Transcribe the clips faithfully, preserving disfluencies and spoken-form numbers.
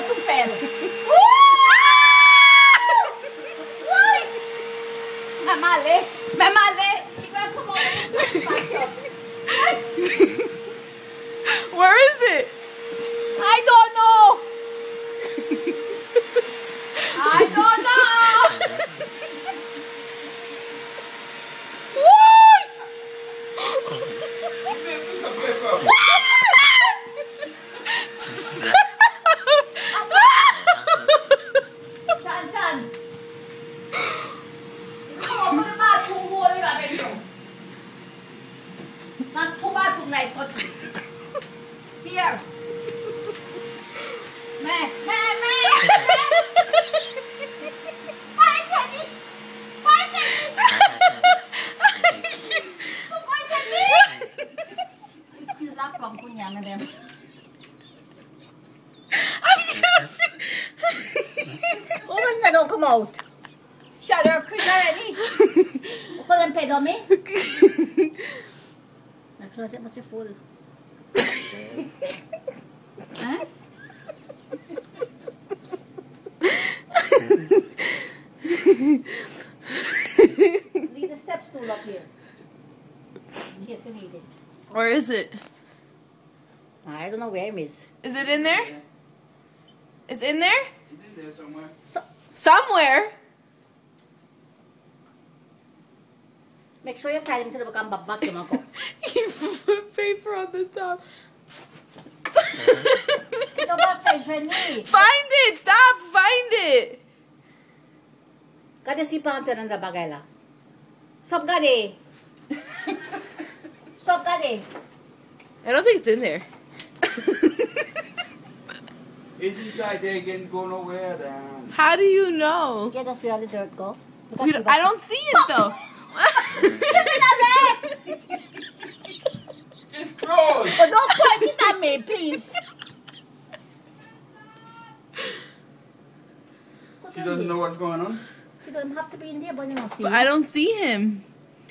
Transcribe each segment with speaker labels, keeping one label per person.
Speaker 1: tu pelo. Me malé, me malé.
Speaker 2: Where is it?
Speaker 1: I don't know. I don't know. Done, done. Come on, put the bathroom hole in my bedroom. Not two bathroom nice, but here. Me, me, me. Find Teddy. Find Teddy. Find Teddy. You laugh from punya, madam. Woman na don't come out. Shut up, quit already. Uko lang pedo me? Nag-closet mo si full. Huh? Leave the step stool up here. In case you need it.
Speaker 2: Where is it?
Speaker 1: I don't know where it is.
Speaker 2: Is it in there? It's in there?
Speaker 3: It's in there somewhere.
Speaker 1: So,
Speaker 2: Somewhere.
Speaker 1: make sure you file him to the back and vacuum ako.
Speaker 2: You put paper on the top.
Speaker 1: Ito ba fashion ni?
Speaker 2: Find it! Stop! Find it!
Speaker 1: Kada sipahan to ng bagay la. Stop gadi. Stop gadi.
Speaker 2: I don't think it's in there.
Speaker 3: It's inside there, again, go nowhere then.
Speaker 2: How do you know?
Speaker 1: Yeah, that's where all the dirt go.
Speaker 2: We don't- I don't see it though.
Speaker 3: It's closed!
Speaker 1: Oh, don't point it at me, please.
Speaker 3: She doesn't know what's going on.
Speaker 1: She doesn't have to be in there, but you don't see.
Speaker 2: But I don't see him.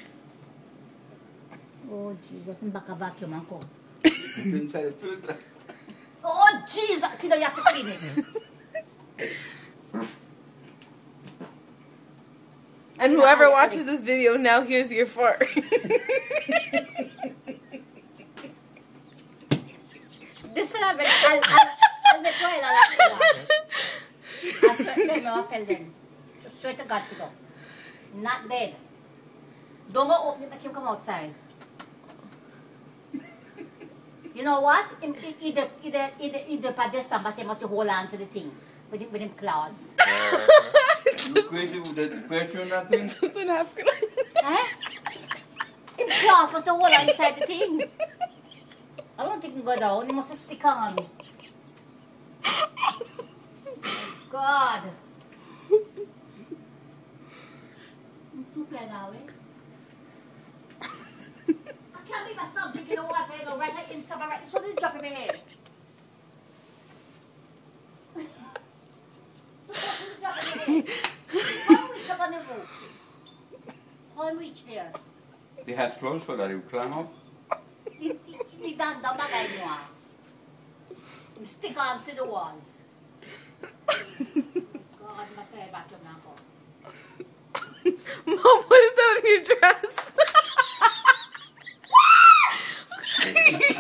Speaker 1: Oh, Jesus. Baka vacuum ako.
Speaker 3: It's inside the filter.
Speaker 1: Oh, Jesus. Tino, you have to clean it.
Speaker 2: And whoever watches this video now hears your fart.
Speaker 1: This is not very... I'll... I'll... I'll make well. I'll ask you. I'll swear to no, I fell then. Just swear to God to go. Not dead. Don't go open it, make him come outside. You know what? In, in, either, either, either, either pa this somebody must hold on to the thing with, with him claws.
Speaker 3: You crazy with that pressure and that thing?
Speaker 2: Doesn't ask it.
Speaker 1: Eh? Him claws must hold on inside the thing. I don't think he go down. He must stick on. God. Too bad now, eh? I can't believe I stopped drinking the water and go right into my right. So they drop in my head. So what did you drop in my head? How do we jump on the roof? How do we reach there?
Speaker 3: They had clothes for that, you climb up.
Speaker 1: Hindi danda bagay nyo ah. Stick on to the walls. God, masaya vacuum na ako.
Speaker 2: Mom, what is that on your dress?